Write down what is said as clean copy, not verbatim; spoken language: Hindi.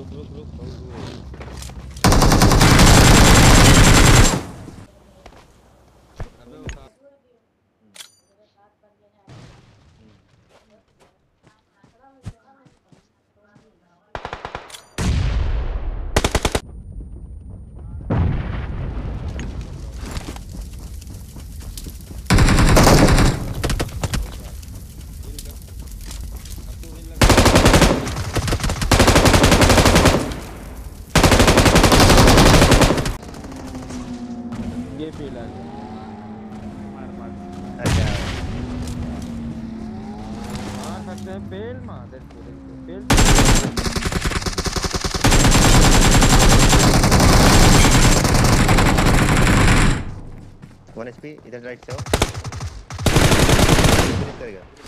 रुक बहुत दूर है। अबे उठा ये पीला है। मार अच्छा मार सकते हैं पेल मार दे पेल 1 HP इधर राइट से हो। करेगा